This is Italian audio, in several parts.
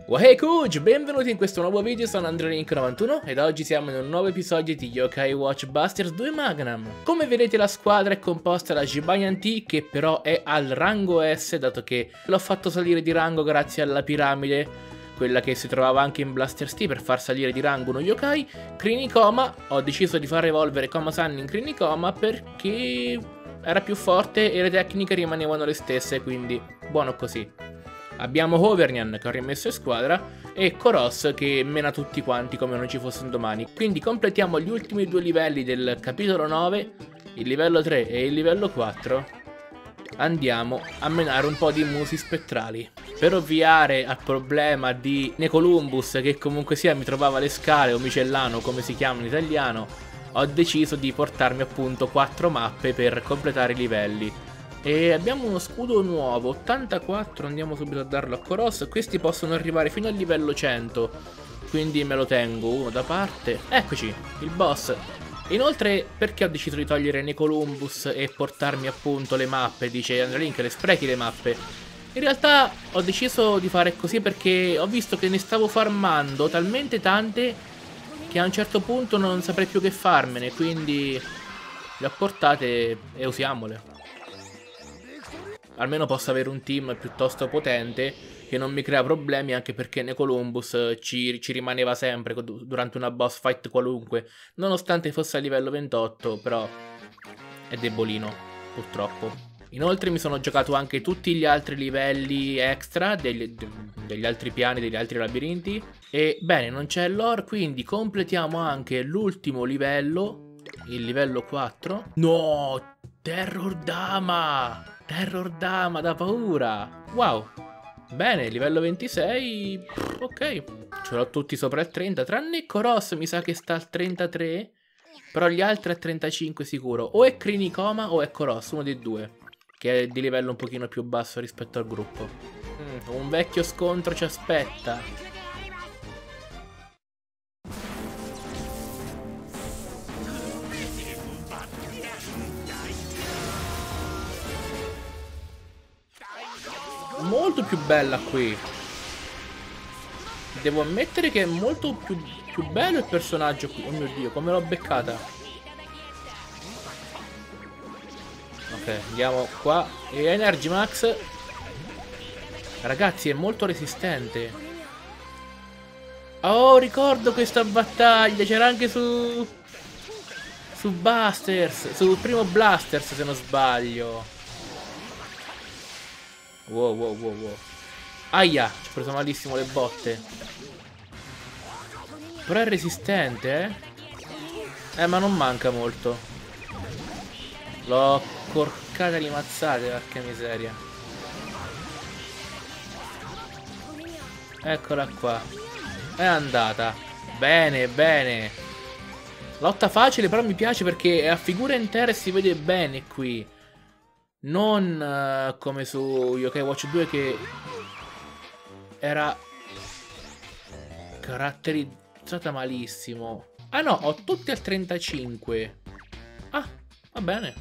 Wahey Kuj, benvenuti in questo nuovo video, sono AndreLink91 ed oggi siamo in un nuovo episodio di Yokai Watch Busters 2 Magnum. Come vedete la squadra è composta da Jibanyan T, che però è al rango S, dato che l'ho fatto salire di rango grazie alla piramide, quella che si trovava anche in Blasters T per far salire di rango uno yokai. Krinikoma, ho deciso di far evolvere Koma-san in Krinikoma perché era più forte e le tecniche rimanevano le stesse, quindi buono così. Abbiamo Hovernian che ho rimesso in squadra e Koros che mena tutti quanti come non ci fosse un domani. Quindi completiamo gli ultimi due livelli del capitolo 9, il livello 3 e il livello 4. Andiamo a menare un po' di musi spettrali. Per ovviare al problema di Necolumbus, che comunque sia mi trovava le scale o Micellano come si chiama in italiano, ho deciso di portarmi appunto 4 mappe per completare i livelli. E abbiamo uno scudo nuovo, 84, andiamo subito a darlo a Koros. Questi possono arrivare fino al livello 100, quindi me lo tengo uno da parte. Eccoci, il boss. Inoltre, perché ho deciso di togliere Necolumbus e portarmi appunto le mappe? Dice AndreLink, le sprechi le mappe. In realtà ho deciso di fare così perché ho visto che ne stavo farmando talmente tante che a un certo punto non saprei più che farmene, quindi le ho portate e usiamole. Almeno posso avere un team piuttosto potente che non mi crea problemi, anche perché Necolumbus ci rimaneva sempre durante una boss fight qualunque, nonostante fosse a livello 28, però è debolino, purtroppo. Inoltre mi sono giocato anche tutti gli altri livelli extra degli altri piani, degli altri labirinti. E bene, non c'è lore, quindi completiamo anche l'ultimo livello, il livello 4. No, Terror Dama! Terror Dama da paura. Wow. Bene, livello 26. Ok. Ce l'ho tutti sopra il 30. Tranne Koros mi sa che sta al 33. Però gli altri a 35 sicuro. O è Krinikoma o è Koros, uno dei due. Che è di livello un pochino più basso rispetto al gruppo. Un vecchio scontro ci aspetta. Molto più bella qui. Devo ammettere che è molto più bello il personaggio qui. Oh mio Dio, come l'ho beccata. Ok, andiamo qua. E Energy Max. Ragazzi, è molto resistente. Oh, ricordo questa battaglia. C'era anche su Busters. Sul primo Blasters, se non sbaglio. Wow, wow, wow, wow. Aia, ci ho preso malissimo le botte. Però è resistente, ma non manca molto. L'ho corcata di mazzate, porca miseria. Eccola qua. È andata. Bene, bene. Lotta facile, però mi piace perché è a figura intera e si vede bene qui. Non come su Yokai Watch 2 che era caratterizzata malissimo. Ah no, ho tutti al 35. Ah, va bene.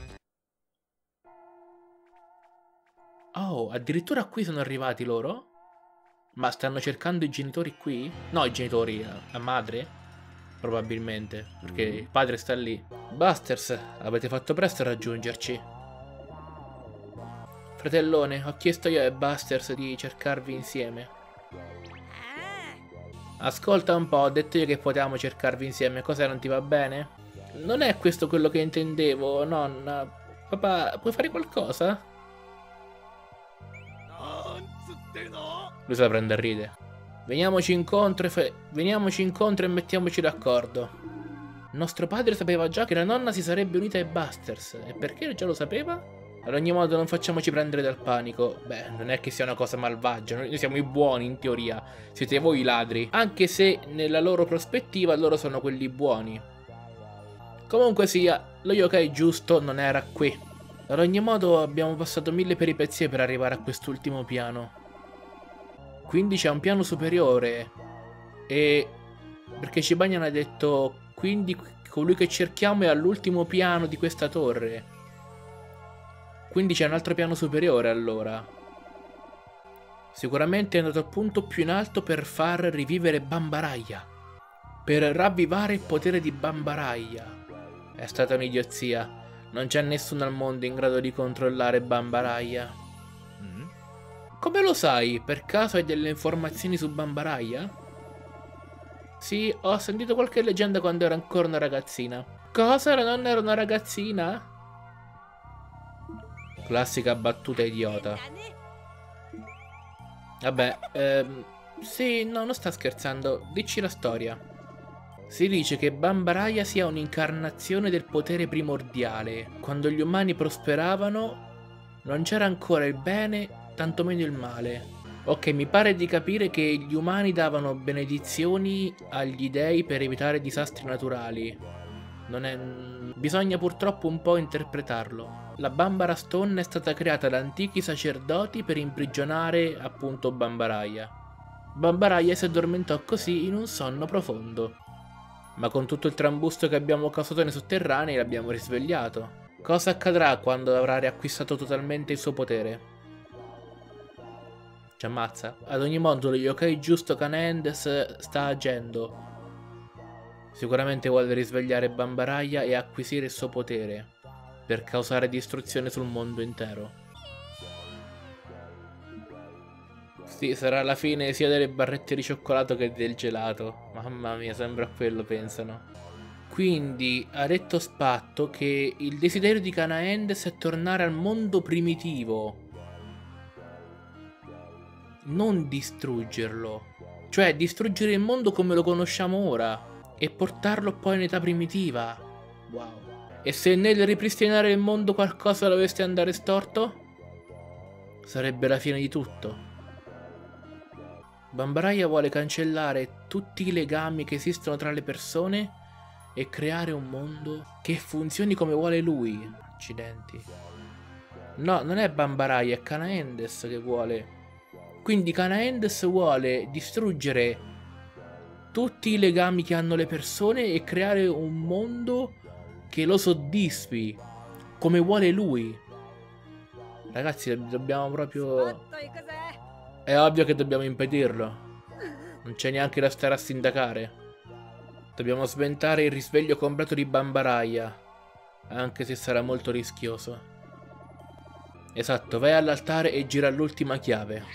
Oh, addirittura qui sono arrivati loro? Ma stanno cercando i genitori qui? No, i genitori, la madre? Probabilmente, perché il padre sta lì. Busters, avete fatto presto a raggiungerci. Fratellone, ho chiesto io ai Busters di cercarvi insieme. Ascolta un po', ho detto io che potevamo cercarvi insieme, cosa non ti va bene? Non è questo quello che intendevo, nonna. Papà, puoi fare qualcosa? Lui se la prende a ridere. Veniamoci incontro e mettiamoci d'accordo. Nostro padre sapeva già che la nonna si sarebbe unita ai Busters. E perché già lo sapeva? Ad ogni modo non facciamoci prendere dal panico. Beh, non è che sia una cosa malvagia. Noi siamo i buoni in teoria. Siete voi i ladri. Anche se nella loro prospettiva loro sono quelli buoni. Comunque sia, lo yokai giusto non era qui. Ad ogni modo abbiamo passato 1000 peripezie per arrivare a quest'ultimo piano. Quindi c'è un piano superiore. E perché Jibanyan ha detto quindi colui che cerchiamo è all'ultimo piano di questa torre. Quindi c'è un altro piano superiore allora. Sicuramente è andato al punto più in alto per far rivivere Bambaraya. Per ravvivare il potere di Bambaraya. È stata un'idiozia. Non c'è nessuno al mondo in grado di controllare Bambaraya. Come lo sai? Per caso hai delle informazioni su Bambaraya? Sì, ho sentito qualche leggenda quando ero ancora una ragazzina. Cosa? La nonna era una ragazzina? Classica battuta idiota. Vabbè, sì, no, non sta scherzando. Dici la storia. Si dice che Bambaraya sia un'incarnazione del potere primordiale. Quando gli umani prosperavano, non c'era ancora il bene, tantomeno il male. Ok, mi pare di capire che gli umani davano benedizioni agli dei per evitare disastri naturali. Non è... Bisogna purtroppo un po' interpretarlo. La Bambara Stone è stata creata da antichi sacerdoti per imprigionare appunto Bambaraya. Bambaraya si addormentò così in un sonno profondo. Ma con tutto il trambusto che abbiamo causato nei sotterranei l'abbiamo risvegliato. Cosa accadrà quando avrà riacquistato totalmente il suo potere? Ci ammazza? Ad ogni modo lo yokai giusto Canaendes sta agendo. Sicuramente vuole risvegliare Bambaraya e acquisire il suo potere per causare distruzione sul mondo intero. Sì, sarà la fine sia delle barrette di cioccolato che del gelato. Mamma mia, sembra quello, pensano. Quindi ha detto Spatto che il desiderio di Canaendes è tornare al mondo primitivo, non distruggerlo. Cioè distruggere il mondo come lo conosciamo ora e portarlo poi in età primitiva. Wow. E se nel ripristinare il mondo qualcosa dovesse andare storto? Sarebbe la fine di tutto. Bambaraya vuole cancellare tutti i legami che esistono tra le persone e creare un mondo che funzioni come vuole lui. Accidenti. No, non è Bambaraya, è Canaendes che vuole. Quindi Canaendes vuole distruggere tutti i legami che hanno le persone e creare un mondo che lo soddisfi come vuole lui. Ragazzi, dobbiamo proprio... È ovvio che dobbiamo impedirlo. Non c'è neanche da stare a sindacare. Dobbiamo sventare il risveglio completo di Bambaraya, anche se sarà molto rischioso. Esatto, vai all'altare e gira l'ultima chiave.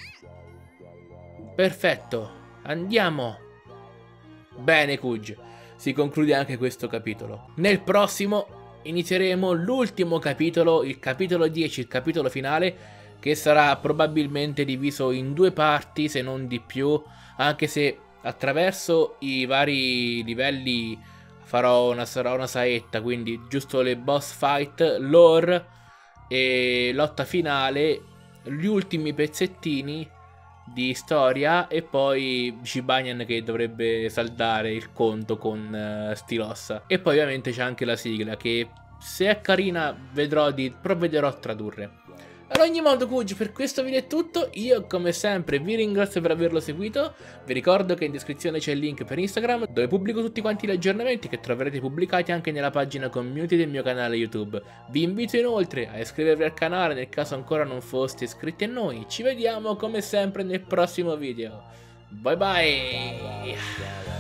Perfetto, andiamo. Bene, Kuj. Si conclude anche questo capitolo. Nel prossimo inizieremo l'ultimo capitolo, il capitolo 10, il capitolo finale, che sarà probabilmente diviso in due parti, se non di più, anche se attraverso i vari livelli sarà una saetta, quindi giusto le boss fight, lore e lotta finale, gli ultimi pezzettini di storia e poi Jibanyan che dovrebbe saldare il conto con Stilossa. E poi ovviamente c'è anche la sigla che, se è carina, provvederò a tradurre. Ad ogni modo, Kuj, per questo video è tutto. Io come sempre vi ringrazio per averlo seguito. Vi ricordo che in descrizione c'è il link per Instagram, dove pubblico tutti quanti gli aggiornamenti che troverete pubblicati anche nella pagina community del mio canale YouTube. Vi invito inoltre a iscrivervi al canale nel caso ancora non foste iscritti a noi. Ci vediamo come sempre nel prossimo video. Bye bye!